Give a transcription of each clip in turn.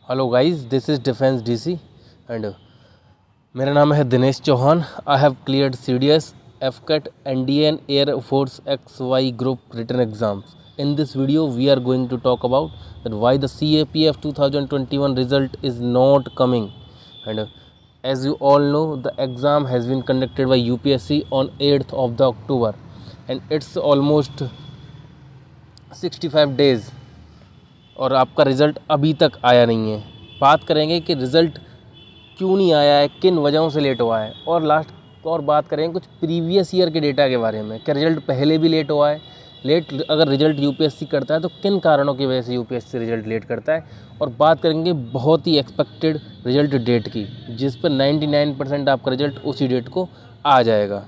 Hello guys, this is defence DC and मेरा नाम है Dinesh Chauhan. I have cleared CDS, FCAT, NDA and Air Force XY group written exams. In this video, we are going to talk about that why the CAPF 2021 result is not coming. And as you all know, the exam has been conducted by UPSC on 8th of the October, and it's almost 65 days और आपका result अभी तक आया नहीं है। बात करेंगे कि रिज़ल्ट क्यों नहीं आया है, किन वजहों से लेट हुआ है, और बात करेंगे कुछ प्रीवियस ईयर के डेटा के बारे में। क्या रिज़ल्ट पहले भी लेट हुआ है? अगर रिज़ल्ट यूपीएससी करता है तो किन कारणों की वजह से यूपीएससी रिज़ल्ट लेट करता है। और बात करेंगे बहुत ही एक्सपेक्टेड रिज़ल्ट डेट की, जिस पर 99% आपका रिज़ल्ट उसी डेट को आ जाएगा।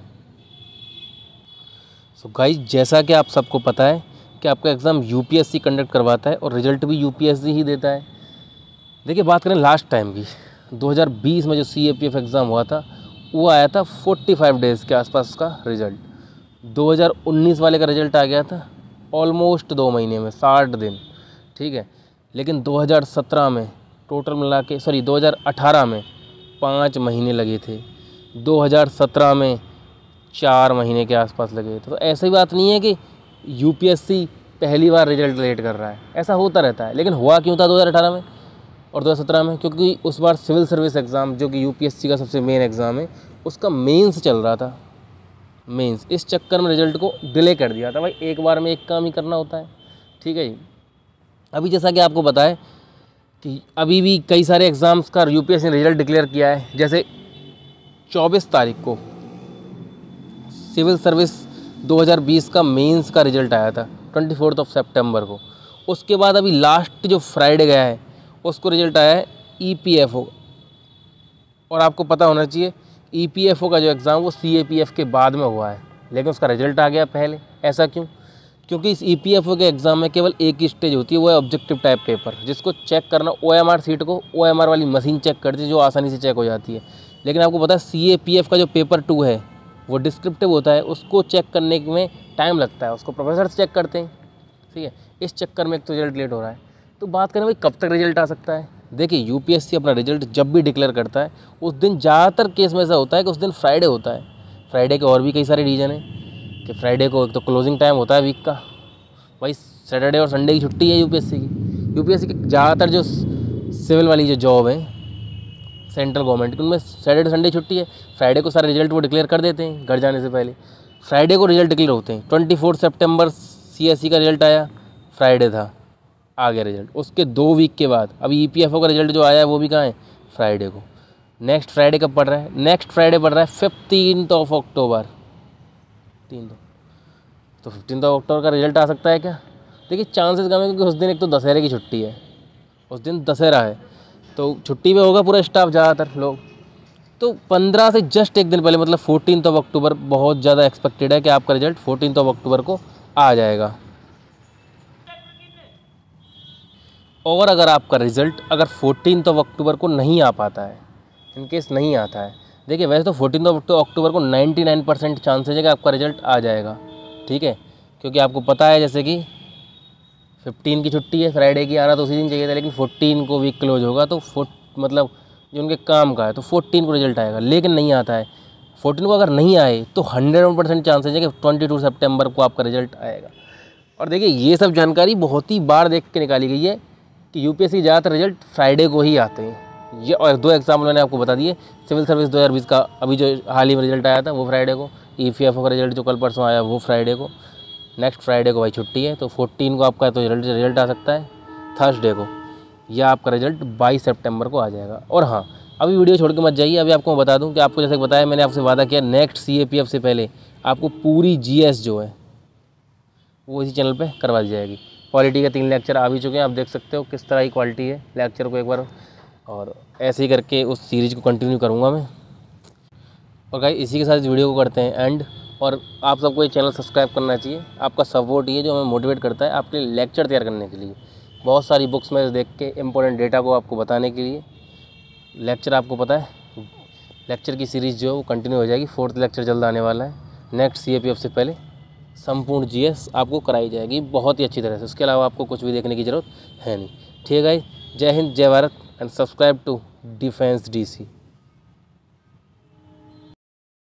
सो गाइस, जैसा कि आप सबको पता है कि आपका एग्ज़ाम यूपीएससी कंडक्ट करवाता है और रिज़ल्ट भी यूपीएससी ही देता है। देखिए, बात करें लास्ट टाइम की, 2020 में जो CAPF एग्ज़ाम हुआ था वो आया था 45 डेज़ के आसपास का रिज़ल्ट। 2019 वाले का रिज़ल्ट आ गया था ऑलमोस्ट 2 महीने में, 60 दिन, ठीक है। लेकिन 2017 में टोटल मिला के 2018 में 5 महीने लगे थे, 2017 में 4 महीने के आसपास लगे थे। तो ऐसी बात नहीं है कि यूपीएससी पहली बार रिज़ल्ट लेट कर रहा है, ऐसा होता रहता है। लेकिन हुआ क्यों था 2018 में और 2017 में? क्योंकि उस बार सिविल सर्विस एग्ज़ाम, जो कि यूपीएससी का सबसे मेन एग्ज़ाम है, उसका मेंस चल रहा था। मेंस, इस चक्कर में रिज़ल्ट को डिले कर दिया था। भाई, एक बार में एक काम ही करना होता है, ठीक है जी। अभी जैसा कि आपको पता है कि अभी भी कई सारे एग्ज़ाम्स का यूपीएससी ने रिज़ल्ट डिक्लेयर किया है। जैसे 24 तारीख को सिविल सर्विस 2020 का मेंस का रिज़ल्ट आया था, 24 सितंबर को। उसके बाद अभी लास्ट जो फ्राइडे गया है उसको रिज़ल्ट आया है EPFO। और आपको पता होना चाहिए EPFO का जो एग्ज़ाम वो CAPF के बाद में हुआ है, लेकिन उसका रिज़ल्ट आ गया पहले। ऐसा क्यों? क्योंकि इस EPFO के एग्ज़ाम में केवल एक ही स्टेज होती है, वो है ऑब्जेक्टिव टाइप पेपर, जिसको चेक करना OMR सीट को OMR वाली मशीन चेक करती है, जो आसानी से चेक हो जाती है। लेकिन आपको पता है CAPF का जो पेपर 2 है वो डिस्क्रिप्टिव होता है, उसको चेक करने में टाइम लगता है, उसको प्रोफेसर चेक करते हैं, ठीक है। इस चक्कर में एक तो रिज़ल्ट लेट हो रहा है। तो बात करें भाई, कब तक रिज़ल्ट आ सकता है? देखिए, यूपीएससी अपना रिज़ल्ट जब भी डिक्लेयर करता है उस दिन ज़्यादातर केस में ऐसा होता है कि उस दिन फ्राइडे होता है। फ्राइडे के और भी कई सारे रीज़न हैं कि फ्राइडे को एक तो क्लोजिंग टाइम होता है वीक का। भाई, सैटरडे और संडे की छुट्टी है यूपीएससी की। यूपीएससी की ज़्यादातर जो सिविल वाली जो जॉब है सेंट्रल गवर्नमेंट की, उनमें सैटरडे संडे छुट्टी है। फ्राइडे को सारे रिज़ल्ट वो डिक्लेयर कर देते हैं घर जाने से पहले। फ्राइडे को रिज़ल्ट डिक्लेयर होते हैं। 24 सितंबर CSE का रिज़ल्ट आया, फ्राइडे था, आ गया रिज़ल्ट। उसके 2 वीक के बाद अभी EPFO का रिज़ल्ट जो आया है वो भी कहाँ है? फ्राइडे को। नेक्स्ट फ्राइडे कब पड़ रहा है? नेक्स्ट फ्राइडे पड़ रहा है 15 अक्टूबर। तो 15 अक्टूबर का रिज़ल्ट आ सकता है क्या? देखिए, चांसेस कम है, क्योंकि उस दिन एक तो दशहरे की छुट्टी है, उस दिन दशहरा है, तो छुट्टी में होगा पूरा स्टाफ, ज़्यादातर लोग। तो 15 से जस्ट एक दिन पहले, मतलब 14 अक्टूबर बहुत ज़्यादा एक्सपेक्टेड है कि आपका रिज़ल्ट 14 अक्टूबर को आ जाएगा। और अगर आपका रिज़ल्ट 14 अक्टूबर को नहीं आ पाता है, इनकेस नहीं आता है, देखिए वैसे तो 14 अक्टूबर को 99% चांसेज है कि आपका रिज़ल्ट आ जाएगा, ठीक है। क्योंकि आपको पता है जैसे कि 15 की छुट्टी है, फ्राइडे की आना तो उसी दिन चाहिए था, लेकिन 14 को वीक क्लोज होगा, तो मतलब जो उनके काम का है, तो 14 को रिज़ल्ट आएगा। लेकिन नहीं आता है 14 को, अगर नहीं आए तो 100% चांसेज है कि 22 सितंबर को आपका रिज़ल्ट आएगा। और देखिए, ये सब जानकारी बहुत ही बार देख के निकाली गई है कि यूपीएससी ज़्यादातर रिज़ल्ट फ्राइडे को ही आते हैं। ये और 2 एग्ज़ाम मैंने आपको बता दिए। सिविल सर्विस 2020 का अभी जो हाल ही में रिज़ल्ट आया था वो फ्राइडे को। EPFO का रिज़ल्ट जो कल परसों आया वो फ्राइडे को। नेक्स्ट फ्राइडे को भाई छुट्टी है, तो 14 को आपका तो रिज़ल्ट आ सकता है थर्सडे को, या आपका रिज़ल्ट 22 सितंबर को आ जाएगा। और हाँ, अभी वीडियो छोड़ के मत जाइए। अभी आपको मैं बता दूँ कि आपको जैसे बताया, मैंने आपसे वादा किया नेक्स्ट CAPF से पहले आपको पूरी GS जो है वो इसी चैनल पे करवा दी जाएगी। क्वालिटी के 3 लेक्चर आ भी चुके हैं, आप देख सकते हो किस तरह की क्वालिटी है लेक्चर को एक बार। और ऐसे ही करके उस सीरीज़ को कंटिन्यू करूँगा मैं। और गाइस, इसी के साथ इस वीडियो को करते हैं एंड। और आप सबको ये चैनल सब्सक्राइब करना चाहिए। आपका सपोर्ट ये जो हमें मोटिवेट करता है आपके लिए लेक्चर तैयार करने के लिए, बहुत सारी बुक्स में देख के इंपॉर्टेंट डेटा को आपको बताने के लिए। लेक्चर आपको पता है, लेक्चर की सीरीज़ जो है वो कंटिन्यू हो जाएगी। 4th लेक्चर जल्द आने वाला है। नेक्स्ट CAPF से पहले संपूर्ण GS आपको कराई जाएगी बहुत ही अच्छी तरह से। उसके अलावा आपको कुछ भी देखने की ज़रूरत है नहीं, ठीक है। जय हिंद, जय Bharat. and subscribe to Defense DC.